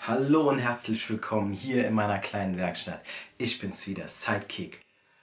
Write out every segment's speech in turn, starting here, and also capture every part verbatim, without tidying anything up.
Hallo und herzlich willkommen hier in meiner kleinen Werkstatt. Ich bin's wieder, Sidekick.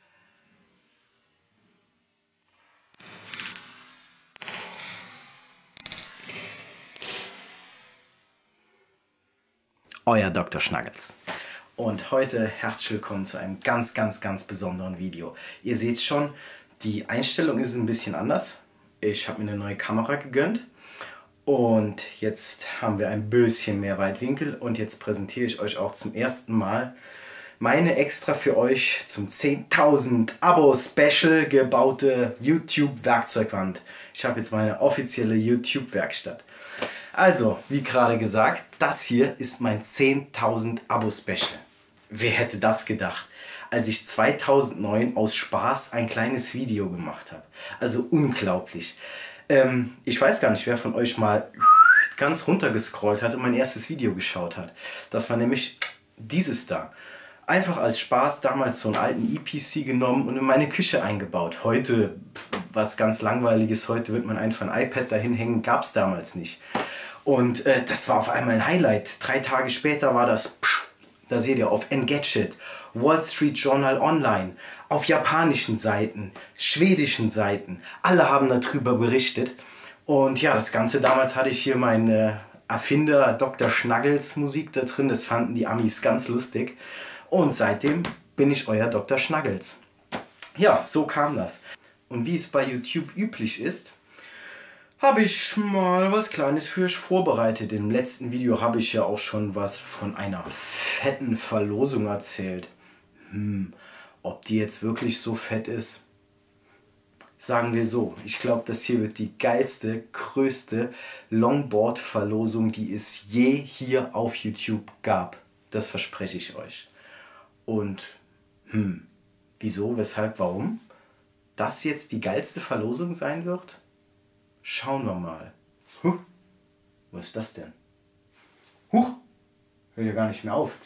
Euer Doktor Schnaggels. Und heute herzlich willkommen zu einem ganz, ganz, ganz besonderen Video. Ihr seht schon, die Einstellung ist ein bisschen anders. Ich habe mir eine neue Kamera gegönnt. Und jetzt haben wir ein bisschen mehr Weitwinkel und jetzt präsentiere ich euch auch zum ersten Mal meine extra für euch zum zehntausend Abo-Special gebaute YouTube-Werkzeugwand. Ich habe jetzt meine offizielle YouTube-Werkstatt. Also, wie gerade gesagt, das hier ist mein zehntausend Abo-Special. Wer hätte das gedacht, als ich zweitausendneun aus Spaß ein kleines Video gemacht habe. Also unglaublich. Ähm, ich weiß gar nicht, wer von euch mal ganz runter gescrollt hat und mein erstes Video geschaut hat. Das war nämlich dieses da. Einfach als Spaß damals so einen alten E P C genommen und in meine Küche eingebaut. Heute, pff, was ganz Langweiliges, heute wird man einfach ein iPad dahin hängen, gab es damals nicht. Und äh, das war auf einmal ein Highlight. Drei Tage später war das, pff, da seht ihr, auf Engadget, Wall Street Journal Online, auf japanischen Seiten, schwedischen Seiten. Alle haben darüber berichtet. Und ja, das Ganze, damals hatte ich hier meinen äh, Erfinder Doktor Schnaggels Musik da drin. Das fanden die Amis ganz lustig. Und seitdem bin ich euer Doktor Schnaggels. Ja, so kam das. Und wie es bei YouTube üblich ist, habe ich mal was Kleines für euch vorbereitet. Im letzten Video habe ich ja auch schon was von einer fetten Verlosung erzählt. Hm, ob die jetzt wirklich so fett ist? Sagen wir so, ich glaube, das hier wird die geilste, größte Longboard-Verlosung, die es je hier auf YouTube gab. Das verspreche ich euch. Und, hm, wieso, weshalb, warum das jetzt die geilste Verlosung sein wird? Schauen wir mal. Huh, was ist das denn? Huch, hört ja gar nicht mehr auf.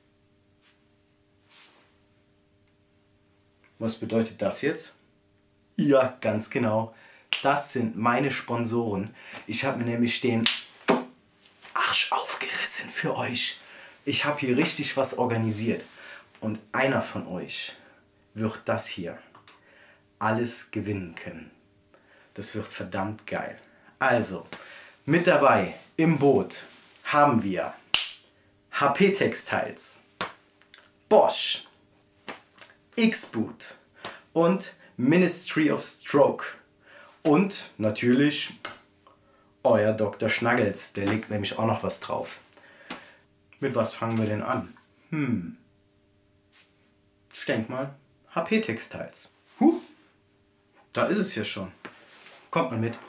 Was bedeutet das jetzt? Ja, ganz genau. Das sind meine Sponsoren. Ich habe mir nämlich den Arsch aufgerissen für euch. Ich habe hier richtig was organisiert. Und einer von euch wird das hier alles gewinnen können. Das wird verdammt geil. Also, mit dabei im Boot haben wir H P Textiles, Bosch, X-Boot und Ministry of Stroke. Und natürlich euer Doktor Schnaggels, der legt nämlich auch noch was drauf. Mit was fangen wir denn an? Hm. Ich denk mal, H P Textiles. Huh, da ist es ja schon. Kommt mal mit.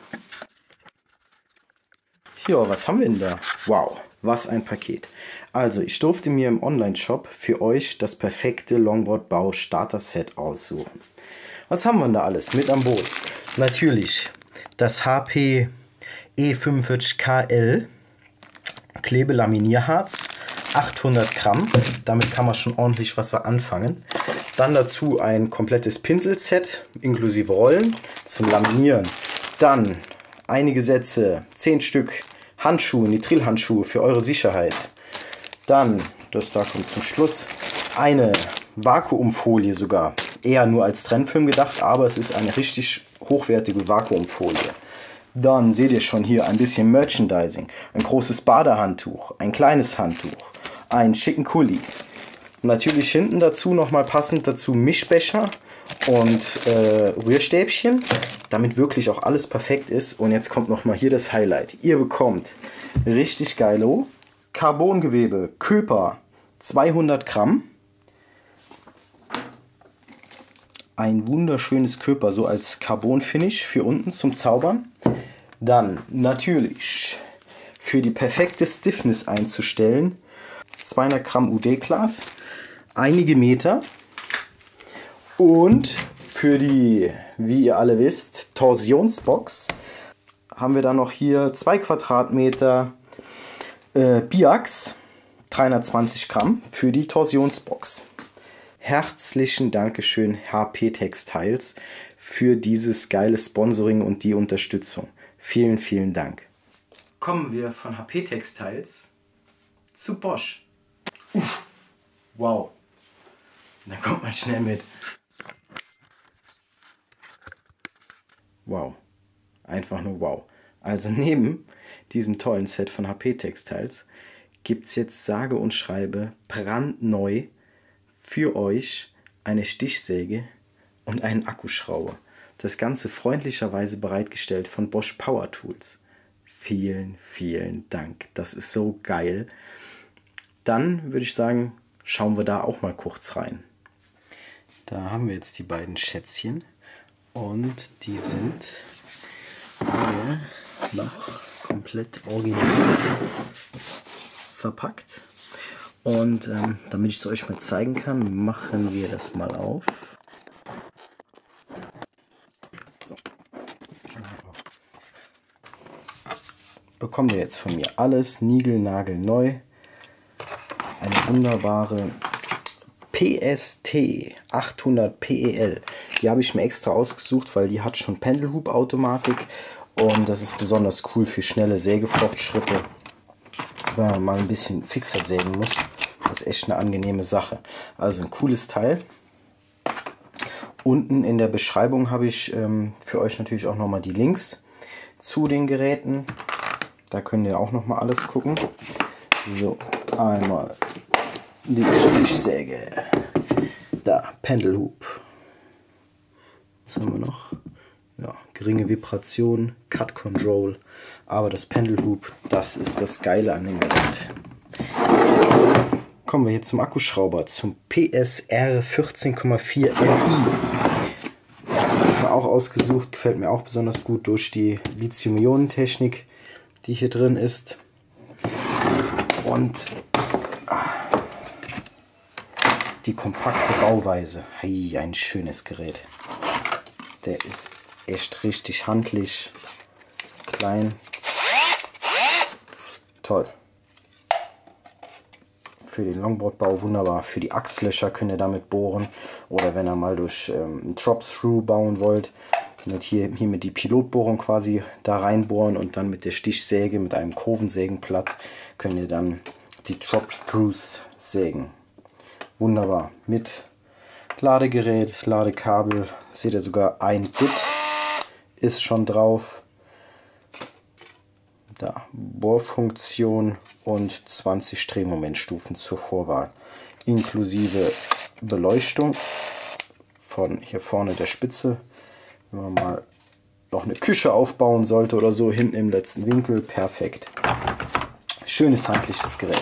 Ja, was haben wir denn da? Wow, was ein Paket. Also, ich durfte mir im Online-Shop für euch das perfekte Longboard-Bau-Starter-Set aussuchen. Was haben wir denn da alles mit an Boot? Natürlich das H P E fünfundvierzig K L Klebelaminierharz, achthundert Gramm. Damit kann man schon ordentlich was anfangen. Dann dazu ein komplettes Pinselset inklusive Rollen zum Laminieren. Dann einige Sätze, zehn Stück Handschuhe, Nitrilhandschuhe für eure Sicherheit. Dann, das da kommt zum Schluss, eine Vakuumfolie sogar. Eher nur als Trennfilm gedacht, aber es ist eine richtig hochwertige Vakuumfolie. Dann seht ihr schon hier ein bisschen Merchandising. Ein großes Badehandtuch, ein kleines Handtuch, ein schicken Kuli. Natürlich hinten dazu nochmal passend dazu Mischbecher und äh, Rührstäbchen, damit wirklich auch alles perfekt ist. Und jetzt kommt nochmal hier das Highlight. Ihr bekommt richtig geilo Carbongewebe, Köper, zweihundert Gramm. Ein wunderschönes Köper, so als Carbon-Finish für unten zum Zaubern. Dann natürlich für die perfekte Stiffness einzustellen, zweihundert Gramm U D-Glas, einige Meter. Und für die, wie ihr alle wisst, Torsionsbox haben wir dann noch hier zwei Quadratmeter äh, Biax, dreihundertzwanzig Gramm für die Torsionsbox. Herzlichen Dankeschön H P Textiles für dieses geile Sponsoring und die Unterstützung. Vielen, vielen Dank. Kommen wir von H P Textiles zu Bosch. Uff. Wow. Da kommt man schnell mit. Wow. Einfach nur wow. Also neben diesem tollen Set von H P Textiles gibt es jetzt sage und schreibe brandneu für euch eine Stichsäge und einen Akkuschrauber. Das Ganze freundlicherweise bereitgestellt von Bosch Power Tools. Vielen, vielen Dank. Das ist so geil. Dann würde ich sagen, schauen wir da auch mal kurz rein. Da haben wir jetzt die beiden Schätzchen und die sind alle noch komplett original verpackt. Und ähm, damit ich es euch mal zeigen kann, machen wir das mal auf. So. Bekommt ihr jetzt von mir alles niegelnagelneu. Eine wunderbare P S T achthundert P E L. Die habe ich mir extra ausgesucht, weil die hat schon Pendelhub-Automatik und das ist besonders cool für schnelle Sägefortschritte, wenn man mal ein bisschen fixer sägen muss. Das ist echt eine angenehme Sache. Also ein cooles Teil. Unten in der Beschreibung habe ich ähm, für euch natürlich auch nochmal die Links zu den Geräten. Da könnt ihr auch nochmal alles gucken. So, einmal die Stichsäge. Da, Pendelhub. Was haben wir noch? Ja, geringe Vibration, Cut Control. Aber das Pendelhub, das ist das Geile an dem Gerät. Kommen wir hier zum Akkuschrauber, zum P S R vierzehn Komma vier L I. Habe ich mir auch ausgesucht, gefällt mir auch besonders gut durch die Lithium-Ionen-Technik, die hier drin ist. Und ah, die kompakte Bauweise. Hey, ein schönes Gerät. Der ist echt richtig handlich, klein. Toll. Für den Longboardbau wunderbar. Für die Achslöcher könnt ihr damit bohren. Oder wenn ihr mal durch ähm, einen Drop-Through bauen wollt, mit hier, hier mit die Pilotbohrung quasi da reinbohren und dann mit der Stichsäge, mit einem Kurvensägenblatt, könnt ihr dann die Drop-Throughs sägen. Wunderbar. Mit Ladegerät, Ladekabel, seht ihr sogar ein Bit ist schon drauf. Da, Bohrfunktion und zwanzig Drehmomentstufen zur Vorwahl. Inklusive Beleuchtung von hier vorne der Spitze. Wenn man mal noch eine Küche aufbauen sollte oder so, hinten im letzten Winkel, perfekt. Schönes handliches Gerät.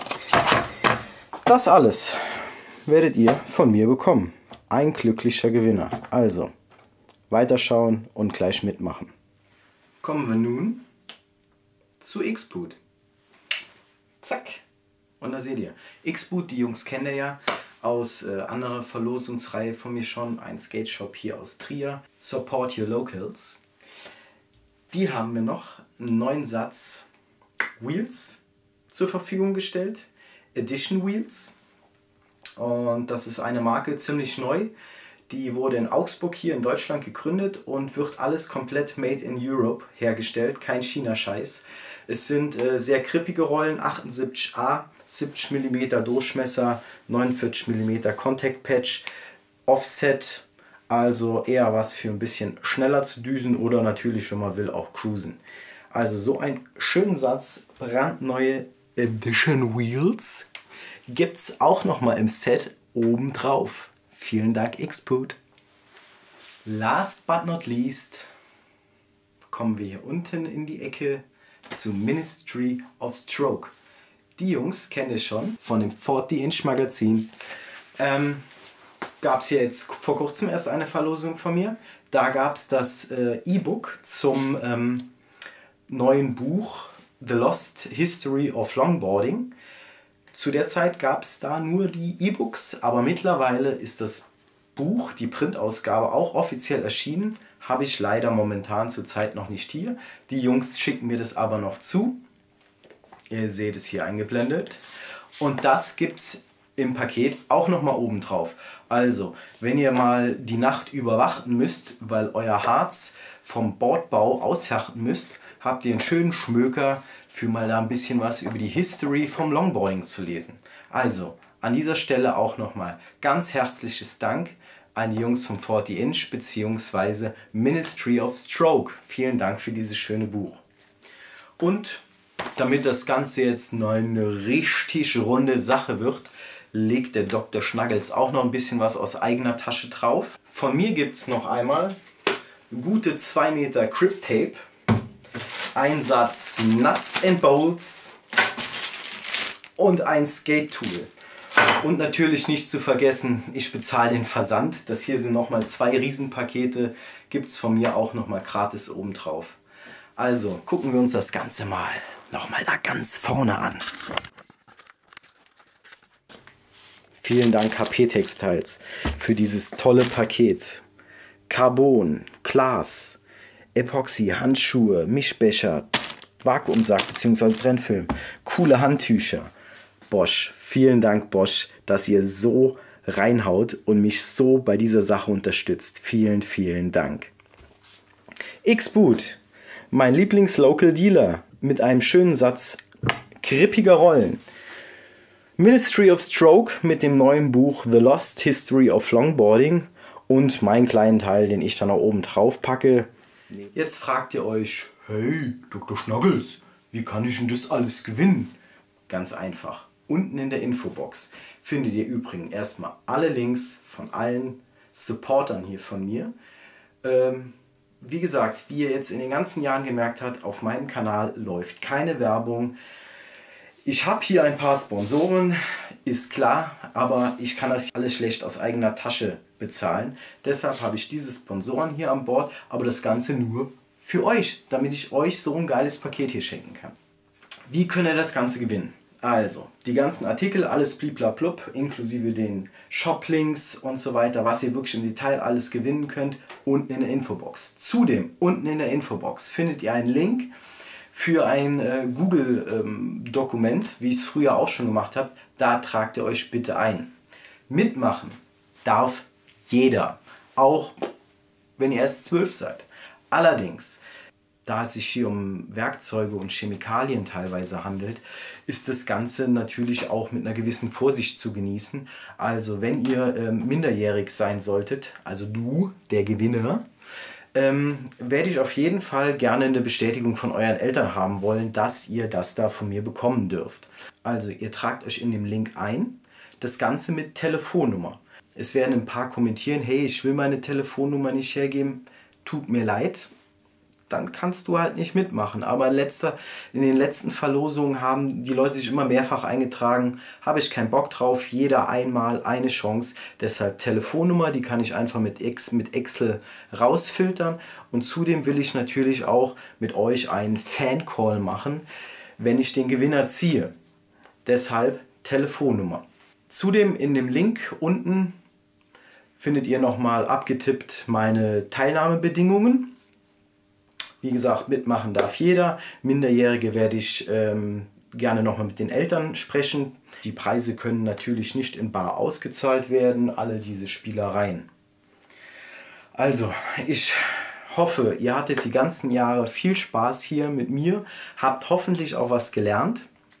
Das alles werdet ihr von mir bekommen. Ein glücklicher Gewinner. Also, weiterschauen und gleich mitmachen. Kommen wir nun zu X-Boot. Zack. Und da seht ihr. X-Boot, die Jungs kennt ihr ja aus äh, anderer Verlosungsreihe von mir schon. Ein Skate Shop hier aus Trier. Support your locals. Die haben mir noch einen neuen Satz Wheels zur Verfügung gestellt. Edition Wheels. Und das ist eine Marke ziemlich neu. Die wurde in Augsburg hier in Deutschland gegründet und wird alles komplett made in Europe hergestellt. Kein China-Scheiß. Es sind äh, sehr krippige Rollen, achtundsiebzig A, siebzig Millimeter Durchmesser, neunundvierzig Millimeter Contact Patch, Offset, also eher was für ein bisschen schneller zu düsen oder natürlich, wenn man will, auch cruisen. Also so einen schönen Satz, brandneue Edition Wheels, gibt es auch nochmal im Set oben drauf. Vielen Dank X-Boot. Last but not least kommen wir hier unten in die Ecke zu Ministry of Stroke. Die Jungs kennt ihr schon von dem vierzig Inch Magazin. Ähm, gab es hier jetzt vor kurzem erst eine Verlosung von mir. Da gab es das äh, E-Book zum ähm, neuen Buch The Lost History of Longboarding. Zu der Zeit gab es da nur die E-Books, aber mittlerweile ist das Buch, die Printausgabe, auch offiziell erschienen. Habe ich leider momentan zurzeit noch nicht hier. Die Jungs schicken mir das aber noch zu. Ihr seht es hier eingeblendet. Und das gibt es im Paket auch nochmal oben drauf. Also, wenn ihr mal die Nacht über warten müsst, weil euer Harz vom Bordbau aushärten müsst, habt ihr einen schönen Schmöker für mal da ein bisschen was über die History vom Longboarding zu lesen. Also, an dieser Stelle auch nochmal ganz herzliches Dank an die Jungs vom vierzig Inch bzw. Ministry of Stroke. Vielen Dank für dieses schöne Buch. Und damit das Ganze jetzt noch eine richtig runde Sache wird, legt der Doktor Schnuggles auch noch ein bisschen was aus eigener Tasche drauf. Von mir gibt es noch einmal gute zwei Meter Grip Tape, ein Satz Nuts and Bolts und ein Skate Tool. Und natürlich nicht zu vergessen, ich bezahle den Versand. Das hier sind nochmal zwei Riesenpakete, gibt es von mir auch nochmal gratis oben drauf. Also gucken wir uns das Ganze mal nochmal da ganz vorne an. Vielen Dank H P Textiles für dieses tolle Paket. Carbon, Glas, Epoxy, Handschuhe, Mischbecher, Vakuumsack bzw. Trennfilm, coole Handtücher. Bosch, vielen Dank Bosch, dass ihr so reinhaut und mich so bei dieser Sache unterstützt. Vielen, vielen Dank. X-Boot, mein Lieblings-Local Dealer mit einem schönen Satz grippiger Rollen. Ministry of Stroke mit dem neuen Buch The Lost History of Longboarding und meinen kleinen Teil, den ich dann auch oben drauf packe. Jetzt fragt ihr euch, hey Doktor Schnuggles, wie kann ich denn das alles gewinnen? Ganz einfach. Unten in der Infobox findet ihr übrigens erstmal alle Links von allen Supportern hier von mir. Ähm, wie gesagt, wie ihr jetzt in den ganzen Jahren gemerkt habt, auf meinem Kanal läuft keine Werbung. Ich habe hier ein paar Sponsoren, ist klar, aber ich kann das alles schlecht aus eigener Tasche bezahlen. Deshalb habe ich diese Sponsoren hier an Bord, aber das Ganze nur für euch, damit ich euch so ein geiles Paket hier schenken kann. Wie könnt ihr das Ganze gewinnen? Also, die ganzen Artikel, alles bliblablub, inklusive den Shoplinks und so weiter, was ihr wirklich im Detail alles gewinnen könnt, unten in der Infobox. Zudem, unten in der Infobox findet ihr einen Link für ein äh, Google-Dokument, ähm, wie ich es früher auch schon gemacht habe. Da tragt ihr euch bitte ein. Mitmachen darf jeder, auch wenn ihr erst zwölf seid. Allerdings, da es sich hier um Werkzeuge und Chemikalien teilweise handelt, ist das Ganze natürlich auch mit einer gewissen Vorsicht zu genießen. Also wenn ihr ähm, minderjährig sein solltet, also du, der Gewinner, ähm, werde ich auf jeden Fall gerne eine Bestätigung von euren Eltern haben wollen, dass ihr das da von mir bekommen dürft. Also ihr tragt euch in dem Link ein, das Ganze mit Telefonnummer. Es werden ein paar kommentieren, hey, ich will meine Telefonnummer nicht hergeben, tut mir leid. Dann kannst du halt nicht mitmachen. Aber in, letzter, in den letzten Verlosungen haben die Leute sich immer mehrfach eingetragen. Habe ich keinen Bock drauf. Jeder einmal eine Chance. Deshalb Telefonnummer, die kann ich einfach mit, X, mit Excel rausfiltern. Und zudem will ich natürlich auch mit euch einen Fan-Call machen, wenn ich den Gewinner ziehe. Deshalb Telefonnummer. Zudem in dem Link unten findet ihr nochmal abgetippt meine Teilnahmebedingungen. Wie gesagt, mitmachen darf jeder. Minderjährige werde ich ähm, gerne nochmal mit den Eltern sprechen. Die Preise können natürlich nicht in bar ausgezahlt werden, alle diese Spielereien. Also, ich hoffe, ihr hattet die ganzen Jahre viel Spaß hier mit mir, habt hoffentlich auch was gelernt.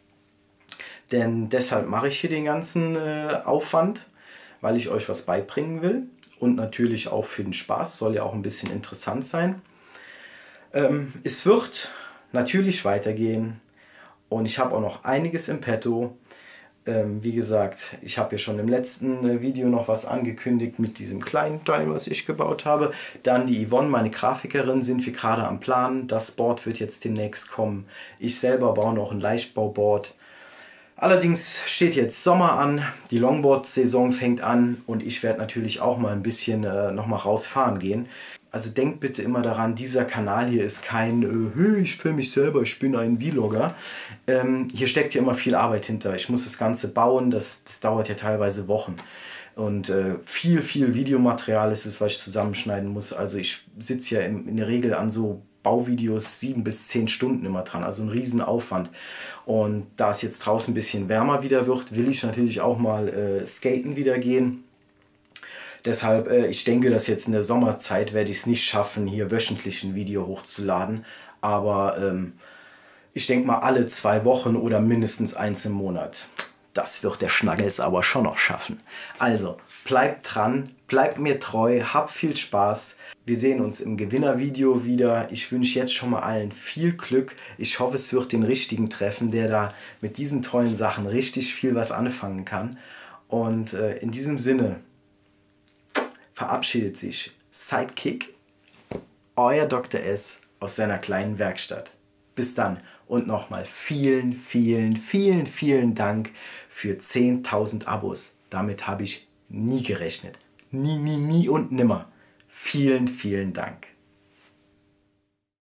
Denn deshalb mache ich hier den ganzen äh, Aufwand, weil ich euch was beibringen will. Und natürlich auch für den Spaß, soll ja auch ein bisschen interessant sein. Ähm, es wird natürlich weitergehen und ich habe auch noch einiges im Petto. Ähm, wie gesagt, ich habe ja schon im letzten äh, Video noch was angekündigt mit diesem kleinen Teil, was ich gebaut habe. Dann die Yvonne, meine Grafikerin, sind wir gerade am Planen. Das Board wird jetzt demnächst kommen. Ich selber baue noch ein Leichtbauboard. Allerdings steht jetzt Sommer an, die Longboard-Saison fängt an und ich werde natürlich auch mal ein bisschen äh, noch mal rausfahren gehen. Also denkt bitte immer daran, dieser Kanal hier ist kein äh, ich filme mich selber, ich bin ein Vlogger. Ähm, hier steckt ja immer viel Arbeit hinter. Ich muss das Ganze bauen, das, das dauert ja teilweise Wochen. Und äh, viel, viel Videomaterial ist es, was ich zusammenschneiden muss. Also ich sitze ja in, in der Regel an so Bauvideos sieben bis zehn Stunden immer dran, also ein Riesenaufwand. Und da es jetzt draußen ein bisschen wärmer wieder wird, will ich natürlich auch mal äh, skaten wieder gehen. Deshalb, äh, ich denke, dass jetzt in der Sommerzeit werde ich es nicht schaffen, hier wöchentlich ein Video hochzuladen. Aber ähm, ich denke mal alle zwei Wochen oder mindestens eins im Monat. Das wird der Schnuggles aber schon noch schaffen. Also, bleibt dran, bleibt mir treu, habt viel Spaß. Wir sehen uns im Gewinnervideo wieder. Ich wünsche jetzt schon mal allen viel Glück. Ich hoffe, es wird den richtigen treffen, der da mit diesen tollen Sachen richtig viel was anfangen kann. Und äh, in diesem Sinne verabschiedet sich Sidekick, euer Doktor S aus seiner kleinen Werkstatt. Bis dann und nochmal vielen, vielen, vielen, vielen Dank für zehntausend Abos. Damit habe ich nie gerechnet. Nie, nie, nie und nimmer. Vielen, vielen Dank.